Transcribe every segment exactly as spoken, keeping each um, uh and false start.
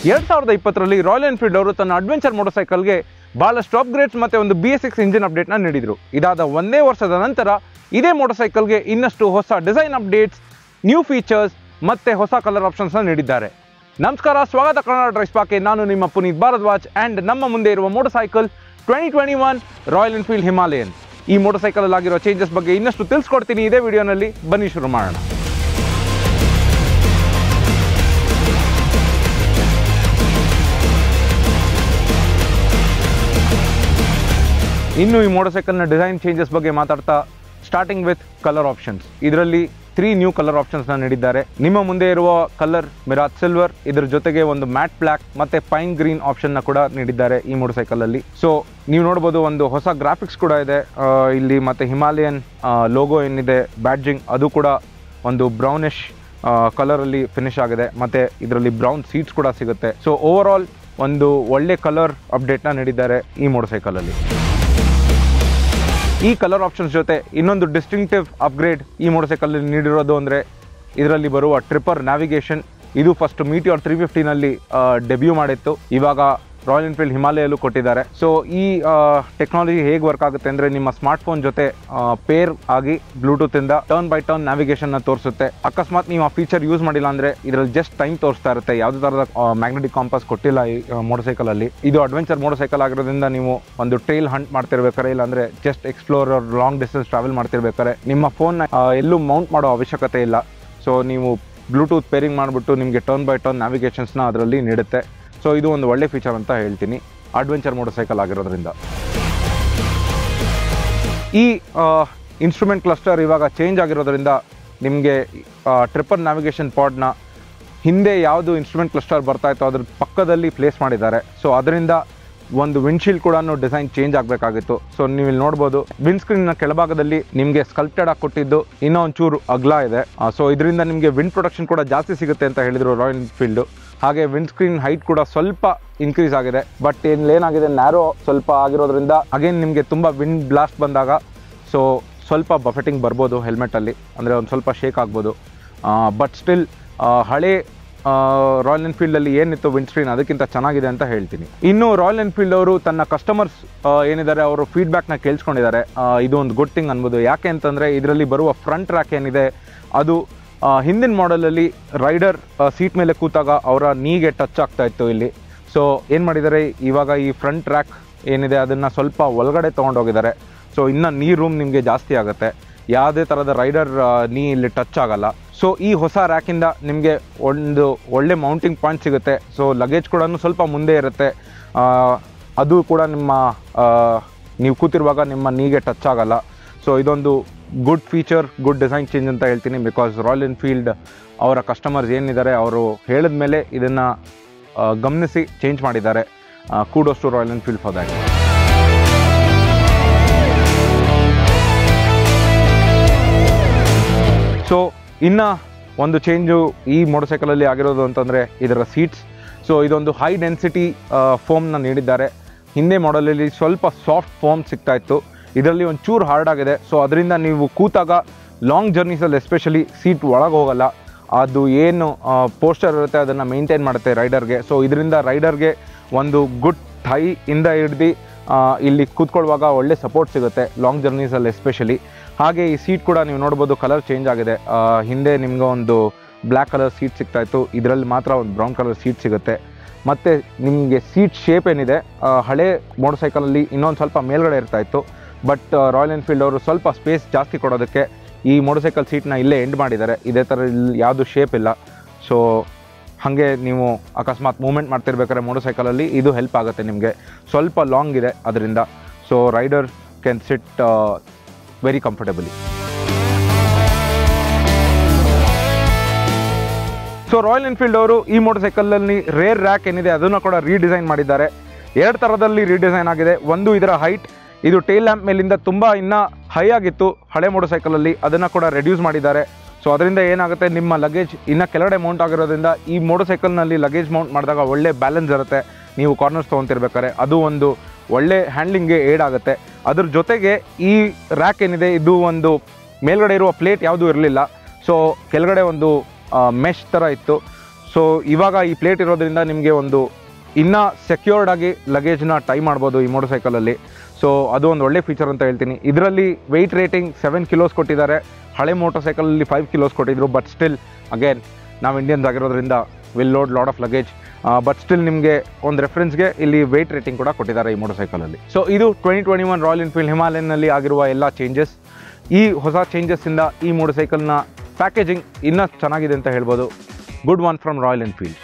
ಎರಡು ಸಾವಿರದ ಇಪ್ಪತ್ತರಲ್ಲಿ ರಾಯಲ್ ಎನ್ಫೀಲ್ಡ್ ಅವರು ತನ್ನ ಅಡ್ವೆಂಚರ್ ಮೋಟರ್ ಸೈಕಲ್ಗೆ ಬಹಳಷ್ಟು ಅಪ್ಗ್ರೇಡ್ಸ್ ಮತ್ತು ಒಂದು ಬಿ ಎಸ್ ಸಿಕ್ಸ್ ಇಂಜಿನ್ ಅಪ್ಡೇಟ್ನ ನೀಡಿದರು. ಇದಾದ ಒಂದೇ ವರ್ಷದ ನಂತರ ಇದೇ ಮೋಟರ್ ಸೈಕಲ್ಗೆ ಇನ್ನಷ್ಟು ಹೊಸ ಡಿಸೈನ್ ಅಪ್ಡೇಟ್ಸ್, ನ್ಯೂ ಫೀಚರ್ಸ್ ಮತ್ತು ಹೊಸ ಕಲರ್ ಆಪ್ಷನ್ಸ್ನ ನೀಡಿದ್ದಾರೆ. ನಮಸ್ಕಾರ, ಸ್ವಾಗತ ಕನ್ನಡ ಡ್ರೈವ್ ಸ್ಪಾಕ್ಗೆ. ನಾನು ನಿಮ್ಮ ಪುನೀತ್ ಭಾರದ್ವಾಜ್ ಆ್ಯಂಡ್ ನಮ್ಮ ಮುಂದೆ ಇರುವ motor cycle twenty twenty one Royal Enfield Himalayan. ಈ ಮೋಟರ್ ಸೈಕಲಲ್ಲಿ ಆಗಿರೋ ಚೇಂಜಸ್ ಬಗ್ಗೆ ಇನ್ನಷ್ಟು ತಿಳಿಸ್ಕೊಡ್ತೀನಿ ಇದೇ ವಿಡಿಯೋನಲ್ಲಿ. ಬನ್ನಿ ಶುರು ಮಾಡೋಣ. ಇನ್ನು ಈ ಮೋಟರ್ ಸೈಕಲ್ನ ಡಿಸೈನ್ ಚೇಂಜಸ್ ಬಗ್ಗೆ ಮಾತಾಡ್ತಾ ಸ್ಟಾರ್ಟಿಂಗ್ ವಿತ್ ಕಲರ್ ಆಪ್ಷನ್ಸ್. ಇದರಲ್ಲಿ ತ್ರೀ ನ್ಯೂ ಕಲರ್ ಆಪ್ಷನ್ಸ್ನ ನೀಡಿದ್ದಾರೆ. ನಿಮ್ಮ ಮುಂದೆ ಇರುವ ಕಲರ್ ಮಿರಾಜ್ ಸಿಲ್ವರ್, ಇದರ ಜೊತೆಗೆ ಒಂದು ಮ್ಯಾಟ್ ಬ್ಲ್ಯಾಕ್ ಮತ್ತೆ ಪೈನ್ ಗ್ರೀನ್ ಆಪ್ಷನ್ನ ಕೂಡ ನೀಡಿದ್ದಾರೆ ಈ ಮೋಟರ್ ಸೈಕಲಲ್ಲಿ. ಸೊ ನೀವು ನೋಡ್ಬೋದು, ಒಂದು ಹೊಸ ಗ್ರಾಫಿಕ್ಸ್ ಕೂಡ ಇದೆ ಇಲ್ಲಿ. ಮತ್ತೆ ಹಿಮಾಲಯನ್ ಲೋಗೋ ಏನಿದೆ, ಬ್ಯಾಡ್ಜಿಂಗ್, ಅದು ಕೂಡ ಒಂದು ಬ್ರೌನಿಶ್ ಕಲರಲ್ಲಿ ಫಿನಿಶ್ ಆಗಿದೆ. ಮತ್ತೆ ಇದರಲ್ಲಿ ಬ್ರೌನ್ ಸೀಟ್ಸ್ ಕೂಡ ಸಿಗುತ್ತೆ. ಸೊ ಓವರ್ ಆಲ್ ಒಂದು ಒಳ್ಳೆ ಕಲರ್ ಅಪ್ಡೇಟ್ನ ನೀಡಿದ್ದಾರೆ ಈ ಮೋಟರ್ ಸೈಕಲಲ್ಲಿ. ಈ ಕಲರ್ ಆಪ್ಷನ್ಸ್ ಜೊತೆ ಇನ್ನೊಂದು ಡಿಸ್ಟಿಂಕ್ಟಿವ್ ಅಪ್ಗ್ರೇಡ್ ಈ ಮೋಟರ್ ಸೈಕಲ್ ನೀಡಿರೋದು ಅಂದರೆ ಇದರಲ್ಲಿ ಬರುವ ಟ್ರಿಪ್ಪರ್ ನ್ಯಾವಿಗೇಷನ್. ಇದು ಫಸ್ಟ್ ಮೀಟಿಯೋರ್ ತ್ರೀ ಫಿಫ್ಟಿನಲ್ಲಿ ಡೆಬ್ಯೂ ಮಾಡಿತ್ತು, ಇವಾಗ ರಾಯಲ್ ಎನ್ಫೀಲ್ಡ್ ಹಿಮಾಲಯಲ್ಲೂ ಕೊಟ್ಟಿದ್ದಾರೆ. ಸೊ ಈ ಟೆಕ್ನಾಲಜಿ ಹೇಗೆ ವರ್ಕ್ ಆಗುತ್ತೆ ಅಂದರೆ, ನಿಮ್ಮ ಸ್ಮಾರ್ಟ್ಫೋನ್ ಜೊತೆ ಪೇರ್ ಆಗಿ ಬ್ಲೂಟೂತಿಂದ ಟರ್ನ್ ಬೈ ಟರ್ನ್ ನ್ಯಾವಿಗೇಷನ್ನ ತೋರಿಸುತ್ತೆ. ಅಕಸ್ಮಾತ್ ನೀವು ಆ ಫೀಚರ್ ಯೂಸ್ ಮಾಡಿಲ್ಲ ಅಂದರೆ ಇದರಲ್ಲಿ ಜಸ್ಟ್ ಟೈಮ್ ತೋರಿಸ್ತಾ ಇರುತ್ತೆ. ಯಾವುದೇ ಥರದ ಮ್ಯಾಗ್ನೆಟಿಕ್ ಕಾಂಪಾಸ್ ಕೊಟ್ಟಿಲ್ಲ ಈ ಮೋಟರ್ ಸೈಕಲಲ್ಲಿ. ಇದು ಅಡ್ವೆಂಚರ್ ಮೋಟರ್ ಸೈಕಲ್ ಆಗಿರೋದ್ರಿಂದ ನೀವು ಒಂದು ಟ್ರೈಲ್ ಹಂಟ್ ಮಾಡ್ತಿರ್ಬೇಕಾರೆ, ಇಲ್ಲಾಂದರೆ just explore long distance travel ಮಾಡ್ತಿರ್ಬೇಕಾರೆ ನಿಮ್ಮ ಫೋನ್ನ ಎಲ್ಲೂ ಮೌಂಟ್ ಮಾಡೋ ಅವಶ್ಯಕತೆ ಇಲ್ಲ. ಸೊ ನೀವು ಬ್ಲೂಟೂತ್ ಪೇರಿಂಗ್ ಮಾಡಿಬಿಟ್ಟು ನಿಮಗೆ ಟರ್ನ್ ಬೈ ಟರ್ನ್ ನ್ಯಾವಿಗೇಷನ್ಸ್ನ ಅದರಲ್ಲಿ ನೀಡುತ್ತೆ. ಸೊ ಇದು ಒಂದು ಒಳ್ಳೆ ಫೀಚರ್ ಅಂತ ಹೇಳ್ತೀನಿ ಅಡ್ವೆಂಚರ್ ಮೋಟರ್ ಸೈಕಲ್ ಆಗಿರೋದ್ರಿಂದ. ಈ ಇನ್ಸ್ಟ್ರೂಮೆಂಟ್ ಕ್ಲಸ್ಟರ್ ಇವಾಗ ಚೇಂಜ್ ಆಗಿರೋದ್ರಿಂದ ನಿಮಗೆ ಟ್ರಿಪ್ಪರ್ ನ್ಯಾವಿಗೇಷನ್ ಪಾಡ್ನ ಹಿಂದೆ ಯಾವುದು ಇನ್ಸ್ಟ್ರೂಮೆಂಟ್ ಕ್ಲಸ್ಟರ್ ಬರ್ತಾ ಇತ್ತು ಅದ್ರ ಪಕ್ಕದಲ್ಲಿ ಪ್ಲೇಸ್ ಮಾಡಿದ್ದಾರೆ. ಸೊ ಅದರಿಂದ ಒಂದು ವಿಂಡ್ಶೀಲ್ಡ್ ಕೂಡ ಡಿಸೈನ್ ಚೇಂಜ್ ಆಗಬೇಕಾಗಿತ್ತು. ಸೊ ನೀವು ಇಲ್ಲಿ ನೋಡ್ಬೋದು, ವಿಂಡ್ ಸ್ಕ್ರೀನ್ನ ಕೆಳಭಾಗದಲ್ಲಿ ನಿಮಗೆ ಸ್ಕಲ್ಪ್ಟೆಡ್ ಆಗಿ ಕೊಟ್ಟಿದ್ದು ಇನ್ನೂ ಒಂಚೂರು ಅಗ್ಲ ಇದೆ. ಸೊ ಇದರಿಂದ ನಿಮಗೆ ವಿಂಡ್ ಪ್ರೊಟೆಕ್ಷನ್ ಕೂಡ ಜಾಸ್ತಿ ಸಿಗುತ್ತೆ ಅಂತ ಹೇಳಿದರು ರಾಯಲ್ ಎನ್ಫೀಲ್ಡು. ಹಾಗೆ ವಿಂಡ್ ಸ್ಕ್ರೀನ್ ಹೈಟ್ ಕೂಡ ಸ್ವಲ್ಪ ಇನ್ಕ್ರೀಸ್ ಆಗಿದೆ. ಬಟ್ ಏನಾಗಿದೆ, ನ್ಯಾರೋ ಸ್ವಲ್ಪ ಆಗಿರೋದ್ರಿಂದ ಅಗೇನ್ ನಿಮಗೆ ತುಂಬ ವಿಂಡ್ ಬ್ಲಾಸ್ಟ್ ಬಂದಾಗ ಸೊ ಸ್ವಲ್ಪ ಬಫೆಟಿಂಗ್ ಬರ್ಬೋದು ಹೆಲ್ಮೆಟಲ್ಲಿ, ಅಂದರೆ ಒಂದು ಸ್ವಲ್ಪ ಶೇಕ್ ಆಗ್ಬೋದು. ಬಟ್ ಸ್ಟಿಲ್ ಹಳೆ ರಾಯಲ್ ಎನ್ಫೀಲ್ಡಲ್ಲಿ ಏನಿತ್ತು ವಿಂಡ್ ಸ್ಕ್ರೀನ್ ಅದಕ್ಕಿಂತ ಚೆನ್ನಾಗಿದೆ ಅಂತ ಹೇಳ್ತೀನಿ. ಇನ್ನು ರಾಯಲ್ ಎನ್ಫೀಲ್ಡ್ ಅವರು ತನ್ನ ಕಸ್ಟಮರ್ಸ್ ಏನಿದ್ದಾರೆ ಅವರು ಫೀಡ್ಬ್ಯಾಕ್ನ ಕೇಳಿಸ್ಕೊಂಡಿದ್ದಾರೆ. ಇದು ಒಂದು ಗುಡ್ ಥಿಂಗ್ ಅನ್ಬೋದು. ಯಾಕೆ ಅಂತಂದರೆ ಇದರಲ್ಲಿ ಬರುವ ಫ್ರಂಟ್ ರ್ಯಾಕ್ ಏನಿದೆ ಅದು ಹಿಂದಿನ ಮಾಡೆಲಲ್ಲಿ ರೈಡರ್ ಸೀಟ್ ಮೇಲೆ ಕೂತಾಗ ಅವರ ನೀಗೆ ಟಚ್ ಆಗ್ತಾ ಇತ್ತು ಇಲ್ಲಿ. ಸೊ ಏನು ಮಾಡಿದ್ದಾರೆ, ಇವಾಗ ಈ ಫ್ರಂಟ್ ರ್ಯಾಕ್ ಏನಿದೆ ಅದನ್ನು ಸ್ವಲ್ಪ ಒಳಗಡೆ ತೊಗೊಂಡೋಗಿದ್ದಾರೆ. ಸೊ ಇನ್ನು ನೀ ರೂಮ್ ನಿಮಗೆ ಜಾಸ್ತಿ ಆಗುತ್ತೆ, ಯಾವುದೇ ಥರದ ರೈಡರ್ ನೀ ಇಲ್ಲಿ ಟಚ್ ಆಗಲ್ಲ. ಸೊ ಈ ಹೊಸ ರ್ಯಾಕಿಂದ ನಿಮಗೆ ಒಂದು ಒಳ್ಳೆ ಮೌಂಟಿಂಗ್ ಪಾಯಿಂಟ್ ಸಿಗುತ್ತೆ. ಸೊ ಲಗೇಜ್ ಕೂಡ ಸ್ವಲ್ಪ ಮುಂದೆ ಇರುತ್ತೆ, ಅದು ಕೂಡ ನಿಮ್ಮ ನೀವು ಕೂತಿರುವಾಗ ನಿಮ್ಮ ನೀಗೆ ಟಚ್ ಆಗಲ್ಲ. ಸೊ ಇದೊಂದು good feature, good design change ಅಂತ ಹೇಳ್ತೀನಿ. ಬಿಕಾಸ್ ರಾಯಲ್ ಎನ್ಫೀಲ್ಡ್ ಅವರ ಕಸ್ಟಮರ್ಸ್ ಏನಿದ್ದಾರೆ ಅವರು ಹೇಳಿದ ಮೇಲೆ ಇದನ್ನು ಗಮನಿಸಿ ಚೇಂಜ್ ಮಾಡಿದ್ದಾರೆ. Kudos to Royal Enfield for that. So ಇನ್ನು ಒಂದು ಚೇಂಜು ಈ ಮೋಟರ್ ಸೈಕಲಲ್ಲಿ ಆಗಿರೋದು ಅಂತಂದರೆ ಇದರ ಸೀಟ್ಸ್. ಸೊ ಇದೊಂದು ಹೈ ಡೆನ್ಸಿಟಿ ಫೋಮ್ನ ನೀಡಿದ್ದಾರೆ. ಹಿಂದೆ ಮಾಡೆಲಲ್ಲಿ ಸ್ವಲ್ಪ ಸಾಫ್ಟ್ ಫೋಮ್ ಸಿಗ್ತಾ ಇತ್ತು, ಇದರಲ್ಲಿ ಒಂದು ಚೂರು ಹಾರ್ಡ್ ಆಗಿದೆ. ಸೊ ಅದರಿಂದ ನೀವು ಕೂತಾಗ ಲಾಂಗ್ ಜರ್ನೀಸಲ್ಲಿ ಎಸ್ಪೆಷಲಿ ಸೀಟ್ ಒಳಗೆ ಹೋಗಲ್ಲ. ಅದು ಏನು ಪೋಸ್ಟರ್ ಇರುತ್ತೆ ಅದನ್ನು ಮೇಂಟೈನ್ ಮಾಡುತ್ತೆ ರೈಡರ್ಗೆ. ಸೊ ಇದರಿಂದ ರೈಡರ್ಗೆ ಒಂದು ಗುಡ್ ಥೈ ಇಂದ ಹಿಡ್ದು ಇಲ್ಲಿ ಕೂತ್ಕೊಳ್ಳುವಾಗ ಒಳ್ಳೆ ಸಪೋರ್ಟ್ ಸಿಗುತ್ತೆ ಲಾಂಗ್ ಜರ್ನೀಸಲ್ಲಿ ಎಸ್ಪೆಷಲಿ. ಹಾಗೆ ಈ ಸೀಟ್ ಕೂಡ ನೀವು ನೋಡ್ಬೋದು ಕಲರ್ ಚೇಂಜ್ ಆಗಿದೆ. ಹಿಂದೆ ನಿಮ್ಗೆ ಒಂದು ಬ್ಲ್ಯಾಕ್ ಕಲರ್ ಸೀಟ್ ಸಿಗ್ತಾಯಿತ್ತು, ಇದರಲ್ಲಿ ಮಾತ್ರ ಒಂದು ಬ್ರೌನ್ ಕಲರ್ ಸೀಟ್ ಸಿಗುತ್ತೆ. ಮತ್ತು ನಿಮಗೆ ಸೀಟ್ ಶೇಪ್ ಏನಿದೆ ಹಳೆ ಮೋಟರ್ ಸೈಕಲಲ್ಲಿ ಇನ್ನೊಂದು ಸ್ವಲ್ಪ ಮೇಲ್ಗಡೆ ಇರ್ತಾಯಿತ್ತು. ಬಟ್ ರಾಯಲ್ ಎನ್ಫೀಲ್ಡ್ ಅವರು ಸ್ವಲ್ಪ ಸ್ಪೇಸ್ ಜಾಸ್ತಿ ಕೊಡೋದಕ್ಕೆ ಈ ಮೋಟರ್ ಸೈಕಲ್ ಸೀಟ್ನ ಇಲ್ಲೇ ಎಂಡ್ ಮಾಡಿದ್ದಾರೆ. ಇದೇ ಥರ ಇಲ್ಲಿ ಯಾವುದು ಶೇಪ್ ಇಲ್ಲ. ಸೊ ಹಾಗೆ ನೀವು ಅಕಸ್ಮಾತ್ ಮೂವ್ಮೆಂಟ್ ಮಾಡ್ತಿರ್ಬೇಕಾದ್ರೆ ಮೋಟರ್ ಸೈಕಲಲ್ಲಿ ಇದು ಹೆಲ್ಪ್ ಆಗುತ್ತೆ ನಿಮಗೆ. ಸ್ವಲ್ಪ ಲಾಂಗ್ ಇದೆ ಅದರಿಂದ. So rider can sit very comfortably. So Royal Enfield ಅವರು ಈ ಮೋಟರ್ ಸೈಕಲಲ್ಲಿ ರೇರ್ ರ್ಯಾಕ್ ಏನಿದೆ ಅದನ್ನು ಕೂಡ ರೀಡಿಸೈನ್ ಮಾಡಿದ್ದಾರೆ. ಎರಡು ಥರದಲ್ಲಿ ರೀಡಿಸೈನ್ ಆಗಿದೆ. ಒಂದು ಇದರ ಹೈಟ್, ಇದು ಟೇಲ್ ಲ್ಯಾಂಪ್ ಮೇಲಿಂದ ತುಂಬ ಇನ್ನೂ ಹೈ ಆಗಿತ್ತು ಹಳೆ ಮೋಟರ್ ಸೈಕಲಲ್ಲಿ, ಅದನ್ನು ಕೂಡ ರೆಡ್ಯೂಸ್ ಮಾಡಿದ್ದಾರೆ. ಸೊ ಅದರಿಂದ ಏನಾಗುತ್ತೆ, ನಿಮ್ಮ ಲಗೇಜ್ ಇನ್ನೂ ಕೆಳಗಡೆ ಮೌಂಟ್ ಆಗಿರೋದ್ರಿಂದ ಈ ಮೋಟರ್ ಸೈಕಲ್ನಲ್ಲಿ ಲಗೇಜ್ ಮೌಂಟ್ ಮಾಡಿದಾಗ ಒಳ್ಳೆ ಬ್ಯಾಲೆನ್ಸ್ ಇರುತ್ತೆ. ನೀವು ಕಾರ್ನರ್ಸ್ ತೊಗೊತಿರ್ಬೇಕಾದ್ರೆ ಅದು ಒಂದು ಒಳ್ಳೆ ಹ್ಯಾಂಡ್ಲಿಂಗ್ಗೆ ಏಡ್ ಆಗುತ್ತೆ. ಅದ್ರ ಜೊತೆಗೆ ಈ ರ್ಯಾಕ್ ಏನಿದೆ ಇದು ಒಂದು ಮೇಲ್ಗಡೆ ಇರುವ ಪ್ಲೇಟ್ ಯಾವುದೂ ಇರಲಿಲ್ಲ. ಸೊ ಕೆಳಗಡೆ ಒಂದು ಮೆಶ್ ಥರ ಇತ್ತು. ಸೊ ಇವಾಗ ಈ ಪ್ಲೇಟ್ ಇರೋದ್ರಿಂದ ನಿಮಗೆ ಒಂದು ಇನ್ನೂ ಸೆಕ್ಯೂರ್ಡ್ ಆಗಿ ಲಗೇಜ್ನ ಟೈ ಮಾಡ್ಬೋದು ಈ ಮೋಟರ್ ಸೈಕಲಲ್ಲಿ. ಸೊ ಅದು ಒಂದು ಒಳ್ಳೆ ಫೀಚರ್ ಅಂತ ಹೇಳ್ತೀನಿ. ಇದರಲ್ಲಿ ವೆಯ್ಟ್ ರೇಟಿಂಗ್ ಸೆವೆನ್ ಕಿಲೋಸ್ ಕೊಟ್ಟಿದ್ದಾರೆ. ಹಳೆ ಮೋಟರ್ ಸೈಕಲಲ್ಲಿ ಫೈವ್ ಕಿಲೋಸ್ ಕೊಟ್ಟಿದ್ರು. ಬಟ್ ಸ್ಟಿಲ್ ಅಗೇನ್ ನಾವು ಇಂಡಿಯನ್ಸ್ ಆಗಿರೋದ್ರಿಂದ will load lot of luggage. But still ನಿಮಗೆ ಒಂದು ರೆಫರೆನ್ಸ್ಗೆ ಇಲ್ಲಿ ವೆಯ್ಟ್ ರೇಟಿಂಗ್ ಕೂಡ ಕೊಟ್ಟಿದ್ದಾರೆ ಈ ಮೋಟರ್ ಸೈಕಲಲ್ಲಿ. ಸೊ ಇದು twenty twenty one Royal Enfield ಹಿಮಾಲಯನ್ನಲ್ಲಿ ಆಗಿರುವ ಎಲ್ಲ ಚೇಂಜಸ್. ಈ ಹೊಸ ಚೇಂಜಸ್ಸಿಂದ ಈ ಮೋಟರ್ ಸೈಕಲ್ನ ಪ್ಯಾಕೇಜಿಂಗ್ ಇನ್ನೂ ಚೆನ್ನಾಗಿದೆ ಅಂತ ಹೇಳ್ಬೋದು. Good one from Royal Enfield.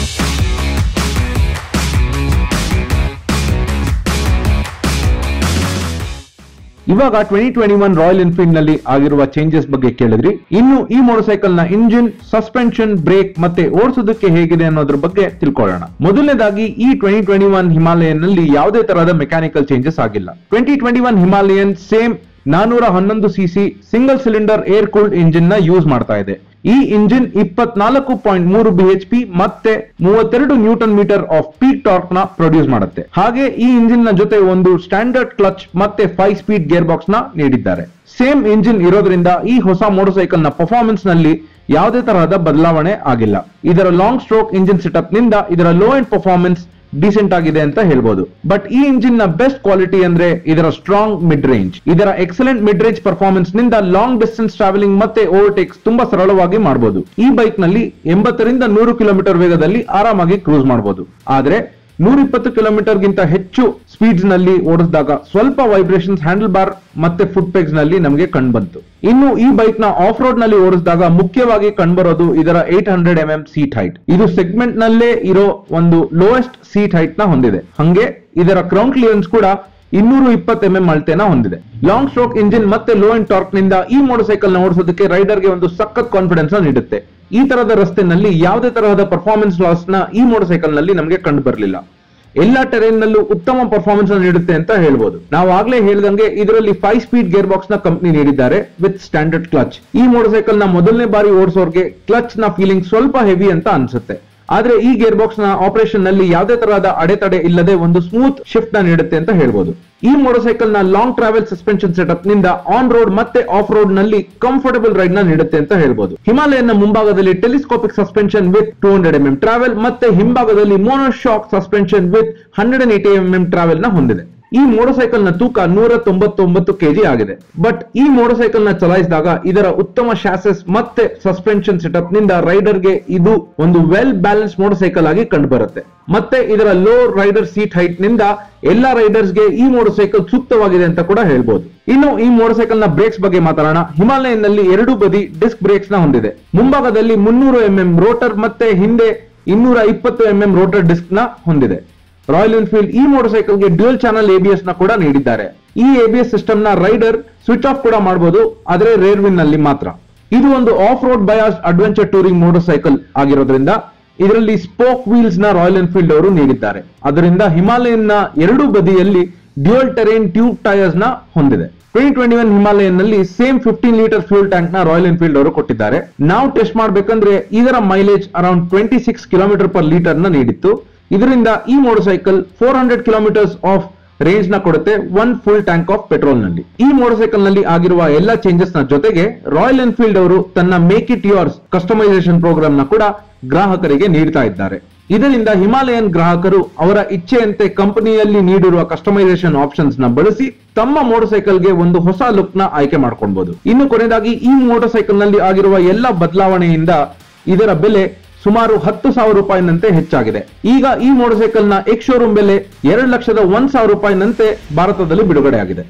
ಇವಾಗ twenty twenty one Royal Enfield ನಲ್ಲಿ ಆಗಿರುವ ಚೇಂಜಸ್ ಬಗ್ಗೆ ಕೇಳಿದ್ರಿ. ಇನ್ನು ಈ ಮೋಟರ್ ಸೈಕಲ್ ನ ಇಂಜಿನ್, ಸಸ್ಪೆನ್ಷನ್, ಬ್ರೇಕ್ ಮತ್ತೆ ಓಡಿಸೋದಕ್ಕೆ ಹೇಗಿದೆ ಅನ್ನೋದ್ರ ಬಗ್ಗೆ ತಿಳ್ಕೊಳ್ಳೋಣ. ಮೊದಲನೇದಾಗಿ ಈ ಟ್ವೆಂಟಿ ಟ್ವೆಂಟಿ ಒನ್ ಹಿಮಾಲಯನ್ ನಲ್ಲಿ ಯಾವುದೇ ತರಹದ ಮೆಕ್ಯಾನಿಕಲ್ ಚೇಂಜಸ್ ಆಗಿಲ್ಲ. Twenty twenty one Himalayan same ನಾನೂರ ಹನ್ನೊಂದು C C single cylinder air cooled engine ನ ಯೂಸ್ ಮಾಡ್ತಾ ಇದೆ. ಈ ಇಂಜಿನ್ ಇಪ್ಪತ್ನಾಲ್ಕು ಪಾಯಿಂಟ್ ಮೂರು ಬಿ ಎಚ್ ಪಿ ಮತ್ತೆ ಮೂವತ್ತೆರಡು newton metre of peak torque ನ ಪ್ರೊಡ್ಯೂಸ್ ಮಾಡುತ್ತೆ. ಹಾಗೆ ಈ ಇಂಜಿನ್ ನ ಜೊತೆ ಒಂದು ಸ್ಟ್ಯಾಂಡರ್ಡ್ ಕ್ಲಚ್ ಮತ್ತೆ ಫೈವ್ ಸ್ಪೀಡ್ ಗೇರ್ ಬಾಕ್ಸ್ ನ ನೀಡಿದ್ದಾರೆ. ಸೇಮ್ ಇಂಜಿನ್ ಇರೋದ್ರಿಂದ ಈ ಹೊಸ ಮೋಟರ್ ಸೈಕಲ್ ನ ಪರ್ಫಾರ್ಮೆನ್ಸ್ ನಲ್ಲಿ ಯಾವುದೇ ತರಹದ ಬದಲಾವಣೆ ಆಗಿಲ್ಲ. ಇದರ ಲಾಂಗ್ ಸ್ಟ್ರೋಕ್ ಇಂಜಿನ್ ಸೆಟಪ್ ನಿಂದ ಇದರ ಲೋ ಎಂಡ್ ಪರ್ಫಾರ್ಮೆನ್ಸ್ ಡಿಸೆಂಟ್ ಆಗಿದೆ ಅಂತ ಹೇಳ್ಬೋದು. ಬಟ್ ಈ ಇಂಜಿನ್ ನ ಬೆಸ್ಟ್ ಕ್ವಾಲಿಟಿ ಅಂದ್ರೆ ಇದರ ಸ್ಟ್ರಾಂಗ್ ಮಿಡ್ ರೇಂಜ್. ಇದರ ಎಕ್ಸಲೆಂಟ್ ಮಿಡ್ ರೇಂಜ್ ಪರ್ಫಾರ್ಮೆನ್ಸ್ ನಿಂದ ಲಾಂಗ್ ಡಿಸ್ಟೆನ್ಸ್ ಟ್ರಾವೆಲಿಂಗ್ ಮತ್ತೆ ಓವರ್ಟೇಕ್ಸ್ ತುಂಬಾ ಸರಳವಾಗಿ ಮಾಡಬಹುದು. ಈ ಬೈಕ್ ನಲ್ಲಿ ಎಂಬತ್ತರಿಂದ ನೂರು ಕಿಲೋಮೀಟರ್ ವೇಗದಲ್ಲಿ ಆರಾಮಾಗಿ ಕ್ರೂಸ್ ಮಾಡಬಹುದು. ಆದ್ರೆ ನೂರ ಇಪ್ಪತ್ತು ಕಿಲೋಮೀಟರ್ ಗಿಂತ ಹೆಚ್ಚು ಸ್ಪೀಡ್ಸ್ ನಲ್ಲಿ ಓಡಿಸಿದಾಗ ಸ್ವಲ್ಪ ವೈಬ್ರೇಷನ್ಸ್ ಹ್ಯಾಂಡಲ್ ಬಾರ್ ಮತ್ತೆ ಫುಟ್ ಪೆಗ್ಸ್ ನಲ್ಲಿ ನಮಗೆ ಕಂಡುಬಂತು. ಇನ್ನು ಈ ಬೈಕ್ ನ ಆಫ್ ರೋಡ್ ನಲ್ಲಿ ಓಡಿಸಿದಾಗ ಮುಖ್ಯವಾಗಿ ಕಂಡುಬರೋದು ಇದರ eight hundred M M seat height. ಇದು ಸೆಗ್ಮೆಂಟ್ ನಲ್ಲೇ ಇರೋ ಒಂದು ಲೋಯೆಸ್ಟ್ ಸೀಟ್ ಹೈಟ್ ನ ಹೊಂದಿದೆ. ಹಂಗೆ ಇದರ ಗ್ರೌಂಡ್ ಕ್ಲಿಯರೆನ್ಸ್ ಕೂಡ ಇನ್ನೂರ ಇಪ್ಪತ್ತು ಎಂ ಎಂ ಅಳತೆನ ಹೊಂದಿದೆ. ಲಾಂಗ್ ಸ್ಟ್ರೋಕ್ ಇಂಜಿನ್ ಮತ್ತೆ ಲೋ ಎಂಡ್ ಟಾರ್ಕ್ ನಿಂದ ಈ ಮೋಟರ್ ಸೈಕಲ್ ನ ಓಡಿಸೋದಕ್ಕೆ ರೈಡರ್ ಗೆ ಒಂದು ಸಖತ್ ಕಾನ್ಫಿಡೆನ್ಸ್ ನೀಡುತ್ತೆ. ಈ ತರಹದ ರಸ್ತೆನಲ್ಲಿ ಯಾವುದೇ ತರಹದ ಪರ್ಫಾರ್ಮೆನ್ಸ್ ಲಾಸ್ ನ ಈ ಮೋಟರ್ ಸೈಕಲ್ ನಲ್ಲಿ ನಮಗೆ ಕಂಡು ಬರಲಿಲ್ಲ. ಎಲ್ಲಾ ಟೆರೇನ್ ನಲ್ಲೂ ಉತ್ತಮ ಪರ್ಫಾರ್ಮೆನ್ಸ್ ನೀಡುತ್ತೆ ಅಂತ ಹೇಳ್ಬೋದು. ನಾವು ಆಗ್ಲೇ ಹೇಳಿದಂಗೆ ಇದರಲ್ಲಿ ಫೈವ್ ಸ್ಪೀಡ್ ಗೇರ್ ಬಾಕ್ಸ್ ನ ಕಂಪನಿ ನೀಡಿದ್ದಾರೆ ವಿತ್ ಸ್ಟ್ಯಾಂಡರ್ಡ್ ಕ್ಲಚ್. ಈ ಮೋಟರ್ ಸೈಕಲ್ ನ ಮೊದಲನೇ ಬಾರಿ ಓಡಿಸೋರ್ಗೆ ಕ್ಲಚ್ ನ ಫೀಲಿಂಗ್ ಸ್ವಲ್ಪ ಹೆವಿ ಅಂತ ಅನ್ಸುತ್ತೆ. ಆದ್ರೆ ಈ ಗೇರ್ ಬಾಕ್ಸ್ ನ ಆಪರೇಷನ್ ನಲ್ಲಿ ಯಾವುದೇ ತರಹದ ಅಡೆತಡೆ ಇಲ್ಲದೆ ಒಂದು ಸ್ಮೂತ್ ಶಿಫ್ಟ್ ನ ನೀಡುತ್ತೆ ಅಂತ ಹೇಳ್ಬೋದು. ಈ ಮೋಟರ್ ಸೈಕಲ್ ನ ಲಾಂಗ್ ಟ್ರಾವೆಲ್ ಸಸ್ಪೆನ್ಷನ್ ಸೆಟಪ್ ನಿಂದ ಆನ್ ರೋಡ್ ಮತ್ತೆ ಆಫ್ ರೋಡ್ ನಲ್ಲಿ ಕಂಫರ್ಟಬಲ್ ರೈಡ್ ನ ನೀಡುತ್ತೆ ಅಂತ ಹೇಳ್ಬೋದು. ಹಿಮಾಲಯನ್ ಮುಂಭಾಗದಲ್ಲಿ telescopic suspension with two hundred M M travel ಮತ್ತೆ ಹಿಂಭಾಗದಲ್ಲಿ monoshock suspension with hundred and eighty M M travel ನ ಹೊಂದಿದೆ. ಈ ಮೋಟರ್ ಸೈಕಲ್ ನ ತೂಕ ನೂರ ತೊಂಬತ್ತೊಂಬತ್ತು ಕೆಜಿ ಆಗಿದೆ. ಬಟ್ ಈ ಮೋಟರ್ ಸೈಕಲ್ ನ ಚಲಾಯಿಸಿದಾಗ ಇದರ ಉತ್ತಮ ಶಾಸಸ್ ಮತ್ತೆ ಸಸ್ಪೆನ್ಷನ್ ಸೆಟಪ್ ನಿಂದ ರೈಡರ್ ಗೆ ಇದು ಒಂದು ವೆಲ್ ಬ್ಯಾಲೆನ್ಸ್ ಮೋಟರ್ ಸೈಕಲ್ ಆಗಿ ಕಂಡು ಬರುತ್ತೆ. ಮತ್ತೆ ಇದರ ಲೋ ರೈಡರ್ ಸೀಟ್ ಹೈಟ್ ನಿಂದ ಎಲ್ಲಾ ರೈಡರ್ಸ್ ಗೆ ಈ ಮೋಟರ್ ಸೈಕಲ್ ಸೂಕ್ತವಾಗಿದೆ ಅಂತ ಕೂಡ ಹೇಳ್ಬೋದು. ಇನ್ನು ಈ ಮೋಟರ್ ಸೈಕಲ್ ನ ಬ್ರೇಕ್ಸ್ ಬಗ್ಗೆ ಮಾತಾಡೋಣ. ಹಿಮಾಲಯನ್ ನಲ್ಲಿ ಎರಡು ಬದಿ ಡಿಸ್ಕ್ ಬ್ರೇಕ್ಸ್ ನ ಹೊಂದಿದೆ. ಮುಂಭಾಗದಲ್ಲಿ ಮುನ್ನೂರು ಎಂ ಎಂ ರೋಟರ್ ಮತ್ತೆ ಹಿಂದೆ ಇನ್ನೂರ ಇಪ್ಪತ್ತು ಎಂ ಎಂ ರೋಟರ್ ಡಿಸ್ಕ್ ನ ಹೊಂದಿದೆ. ರಾಯಲ್ ಎನ್ಫೀಲ್ಡ್ ಈ ಮೋಟರ್ ಸೈಕಲ್ ಗೆ ಡ್ಯೂಯಲ್ ಚಾನಲ್ ಎಬಿಎಸ್ ನ ಕೂಡ ನೀಡಿದ್ದಾರೆ. ಈ ಎಬಿಎಸ್ ಸಿಸ್ಟಮ್ ನ ರೈಡರ್ ಸ್ವಿಚ್ ಆಫ್ ಕೂಡ ಮಾಡಬಹುದು, ಆದ್ರೆ ರೇರ್ ವಿನ್ ನಲ್ಲಿ ಮಾತ್ರ. ಇದು ಒಂದು off road bias adventure touring motorcycle ಆಗಿರೋದ್ರಿಂದ ಇದರಲ್ಲಿ ಸ್ಪೋಕ್ ವೀಲ್ಸ್ ನ ರಾಯಲ್ ಎನ್ಫೀಲ್ಡ್ ಅವರು ನೀಡಿದ್ದಾರೆ. ಅದರಿಂದ ಹಿಮಾಲಯನ್ ನ ಎರಡೂ ಬದಿಯಲ್ಲಿ ಡ್ಯೂಯಲ್ ಟೆರೇನ್ ಟ್ಯೂಬ್ ಟೈರ್ಸ್ ನ ಹೊಂದಿದೆ. ಟ್ವೆಂಟಿ ಟ್ವೆಂಟಿ ಒನ್ ಹಿಮಾಲಯನ್ ನಲ್ಲಿ same fifteen litre fuel tank ನ ರಾಯಲ್ ಎನ್ಫೀಲ್ಡ್ ಅವರು ಕೊಟ್ಟಿದ್ದಾರೆ. ನಾವು ಟೆಸ್ಟ್ ಮಾಡಬೇಕಂದ್ರೆ ಇದರ mileage around twenty six kilometre per litre ನ ನೀಡಿತ್ತು. ಇದರಿಂದ ಈ motor cycle four hundred kilometres of range ನ ಕೊಡುತ್ತೆ one full tank of petrol ನಲ್ಲಿ. ಈ ಮೋಟರ್ ಸೈಕಲ್ ನಲ್ಲಿ ಆಗಿರುವ ಎಲ್ಲಾ ಚೇಂಜಸ್ ನ ಜೊತೆಗೆ ರಾಯಲ್ ಎನ್ಫೀಲ್ಡ್ ಅವರು ತನ್ನ make it yours customisation programme ನ ಕೂಡ ಗ್ರಾಹಕರಿಗೆ ನೀಡ್ತಾ ಇದ್ದಾರೆ. ಇದರಿಂದ ಹಿಮಾಲಯನ್ ಗ್ರಾಹಕರು ಅವರ ಇಚ್ಛೆಯಂತೆ ಕಂಪನಿಯಲ್ಲಿ ನೀಡಿರುವ ಕಸ್ಟಮೈಸೇಷನ್ ಆಪ್ಷನ್ಸ್ ನ ಬಳಸಿ ತಮ್ಮ ಮೋಟರ್ ಸೈಕಲ್ ಗೆ ಒಂದು ಹೊಸ ಲುಕ್ ನ ಆಯ್ಕೆ ಮಾಡ್ಕೊಳ್ಬಹುದು. ಇನ್ನು ಕೊನೆಯದಾಗಿ ಈ ಮೋಟರ್ ಸೈಕಲ್ ನಲ್ಲಿ ಆಗಿರುವ ಎಲ್ಲ ಬದಲಾವಣೆಯಿಂದ ಇದರ ಬೆಲೆ ಸುಮಾರು ಹತ್ತು ಸಾವಿರ ರೂಪಾಯಿನಂತೆ ಹೆಚ್ಚಾಗಿದೆ. ಈಗ ಈ ಮೋಟರ್ ಸೈಕಲ್ ನ ಎಕ್ಸ್ ಶೋರೂಮ್ ಬೆಲೆ ಎರಡು ಲಕ್ಷದ ಒಂದ್ ಸಾವಿರ ರೂಪಾಯಿನಂತೆ ಭಾರತದಲ್ಲಿ ಬಿಡುಗಡೆ ಆಗಿದೆ.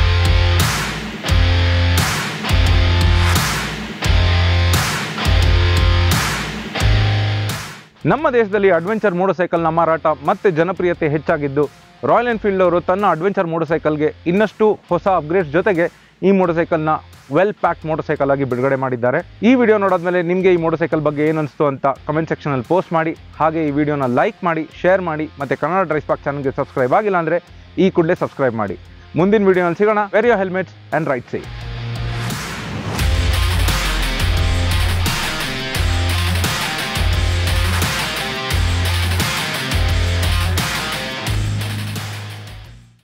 ನಮ್ಮ ದೇಶದಲ್ಲಿ ಅಡ್ವೆಂಚರ್ ಮೋಟರ್ ಸೈಕಲ್ನ ಮಾರಾಟ ಮತ್ತೆ ಜನಪ್ರಿಯತೆ ಹೆಚ್ಚಾಗಿದ್ದು ರಾಯಲ್ ಎನ್ಫೀಲ್ಡ್ ಅವರು ತನ್ನ ಅಡ್ವೆಂಚರ್ ಮೋಟರ್ ಸೈಕಲ್ಗೆ ಇನ್ನಷ್ಟು ಹೊಸ ಅಪ್ಗ್ರೇಡ್ಸ್ ಜೊತೆಗೆ ಈ ಮೋಟರ್ ಸೈಕಲ್ನ ವೆಲ್ ಪ್ಯಾಕ್ಡ್ ಮೋಟರ್ ಸೈಕಲ್ ಆಗಿ ಬಿಡುಗಡೆ ಮಾಡಿದ್ದಾರೆ. ಈ ವಿಡಿಯೋ ನೋಡಾದ್ಮೇಲೆ ನಿಮಗೆ ಈ ಮೋಟರ್ ಸೈಕಲ್ ಬಗ್ಗೆ ಏನು ಅನಿಸ್ತು ಅಂತ ಕಮೆಂಟ್ ಸೆಕ್ಷನಲ್ಲಿ ಪೋಸ್ಟ್ ಮಾಡಿ. ಹಾಗೆ ಈ ವಿಡಿಯೋನ ಲೈಕ್ ಮಾಡಿ, ಶೇರ್ ಮಾಡಿ, ಮತ್ತು ಕನ್ನಡ ಡ್ರೈವ್ ಸ್ಪಾರ್ಕ್ ಚಾನಲ್ಗೆ ಸಬ್ಸ್ಕ್ರೈಬ್ ಆಗಿಲ್ಲ ಅಂದರೆ ಈ ಕೂಡಲೇ ಸಬ್ಸ್ಕ್ರೈಬ್ ಮಾಡಿ. ಮುಂದಿನ ವಿಡಿಯೋನಲ್ಲಿ ಸಿಗೋಣ. Wear your helmets and ride safe.